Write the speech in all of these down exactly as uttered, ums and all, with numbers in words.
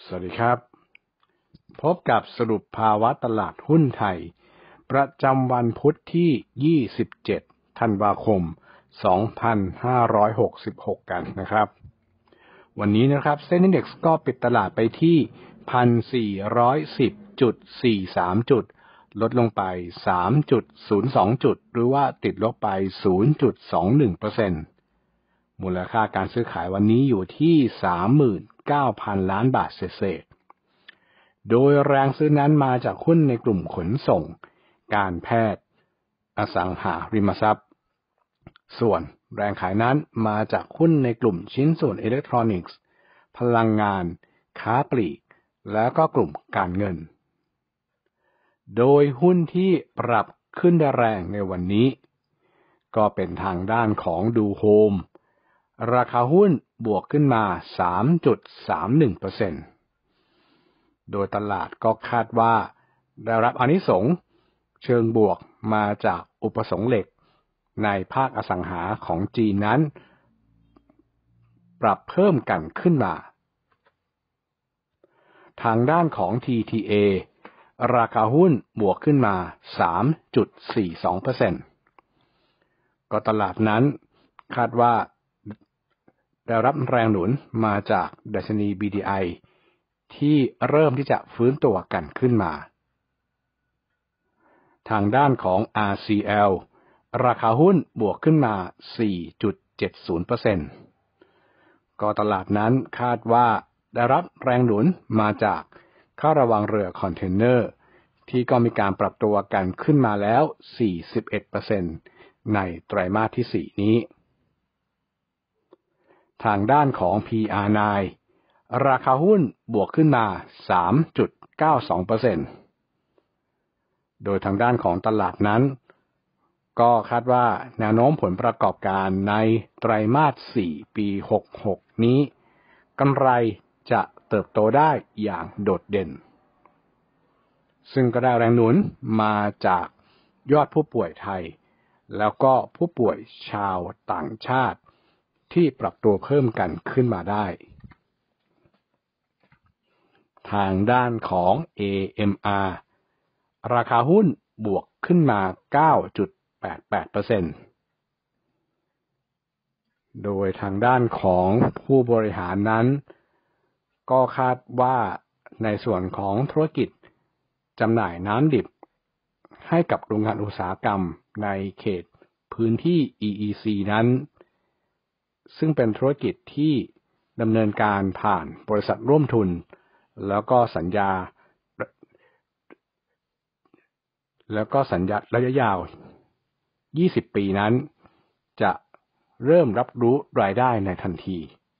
สวัสดีครับพบกับสรุปภาวะตลาดหุ้นไทยประจำวันพุธที่ยี่สิบเจ็ดธันวาคมสองพันห้าร้อยหกสิบหกกันนะครับวันนี้นะครับเซ็น Index ก็ปิดตลาดไปที่ หนึ่งพันสี่ร้อยสิบจุดสี่สาม จุดลดลงไป สามจุดศูนย์สอง จุดหรือว่าติดลบไป ศูนย์จุดสองหนึ่งเปอร์เซ็นต์ มูลค่าการซื้อขายวันนี้อยู่ที่ สามหมื่นเก้าพัน ล้านบาทเศษๆโดยแรงซื้อนั้นมาจากหุ้นในกลุ่มขนส่งการแพทย์อสังหาริมทรัพย์ส่วนแรงขายนั้นมาจากหุ้นในกลุ่มชิ้นส่วนอิเล็กทรอนิกส์พลังงานค้าปลีกและก็กลุ่มการเงินโดยหุ้นที่ปรับขึ้นแรงในวันนี้ก็เป็นทางด้านของดูโฮมราคาหุ้นบวกขึ้นมา สามจุดสามหนึ่งเปอร์เซ็นต์ โดยตลาดก็คาดว่าได้รับอานิสงส์เชิงบวกมาจากอุปสงค์เหล็กในภาคอสังหาของจีนนั้นปรับเพิ่มกันขึ้นมาทางด้านของ ที ที เอ ราคาหุ้นบวกขึ้นมา สามจุดสี่สองเปอร์เซ็นต์ ก็ตลาดนั้นคาดว่าได้รับแรงหนุนมาจากดัชนี บี ดี ไอ ที่เริ่มที่จะฟื้นตัวกันขึ้นมาทางด้านของ อาร์ ซี แอล ราคาหุ้นบวกขึ้นมา สี่จุดเจ็ดศูนย์เปอร์เซ็นต์ ก็ตลาดนั้นคาดว่าได้รับแรงหนุนมาจากค่าระวังเรือคอนเทนเนอร์ที่ก็มีการปรับตัวกันขึ้นมาแล้ว สี่สิบเอ็ดเปอร์เซ็นต์ ในไตรมาสที่ สี่ นี้ทางด้านของ พี อาร์ ไนน์ ราคาหุ้นบวกขึ้นมา สามจุดเก้าสองเปอร์เซ็นต์ โดยทางด้านของตลาดนั้นก็คาดว่าแนวโน้มผลประกอบการในไตรมาส สี่ ปี หกสิบหก นี้กำไรจะเติบโตได้อย่างโดดเด่นซึ่งก็ได้แรงหนุนมาจากยอดผู้ป่วยไทยแล้วก็ผู้ป่วยชาวต่างชาติที่ปรับตัวเพิ่มกันขึ้นมาได้ทางด้านของ เอ เอ็ม อาร์ ราคาหุ้นบวกขึ้นมา เก้าจุดแปดแปดเปอร์เซ็นต์ โดยทางด้านของผู้บริหารนั้นก็คาดว่าในส่วนของธุรกิจจำหน่ายน้ำดิบให้กับโรงงานอุตสาหกรรมในเขตพื้นที่ อี อี ซี นั้นซึ่งเป็นธุรกิจที่ดำเนินการผ่านบริษัทร่วมทุนแล้วก็สัญญาแล้วก็สัญญาระยะยาวยี่สิบปีนั้นจะเริ่มรับรู้รายได้ในทันที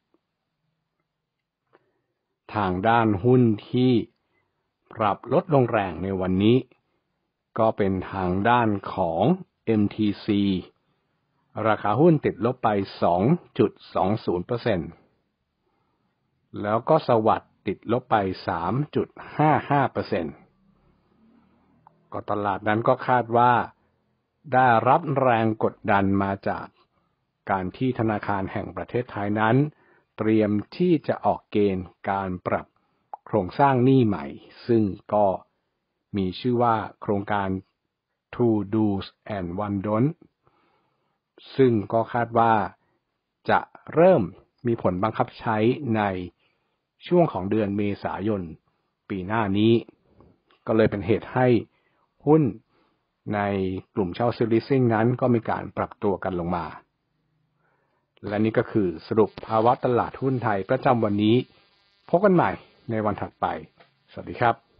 ทางด้านหุ้นที่ปรับลดลงแรงในวันนี้ก็เป็นทางด้านของ เอ็ม ที ซี ราคาหุ้นติดลบไป สองจุดสองศูนย์เปอร์เซ็นต์ แล้วก็สวัสดิ์ติดลบไป สามจุดห้าห้าเปอร์เซ็นต์ ก็ตลาดนั้นก็คาดว่าได้รับแรงกดดันมาจากการที่ธนาคารแห่งประเทศไทยนั้นเตรียมที่จะออกเกณฑ์การปรับโครงสร้างหนี้ใหม่ซึ่งก็มีชื่อว่าโครงการ Two Do's and One Don't ซึ่งก็คาดว่าจะเริ่มมีผลบังคับใช้ในช่วงของเดือนเมษายนปีหน้านี้ก็เลยเป็นเหตุให้หุ้นในกลุ่มเช่าซื้อ leasing นั้นก็มีการปรับตัวกันลงมาและนี่ก็คือสรุปภาวะตลาดหุ้นไทยประจำวันนี้พบกันใหม่ในวันถัดไปสวัสดีครับ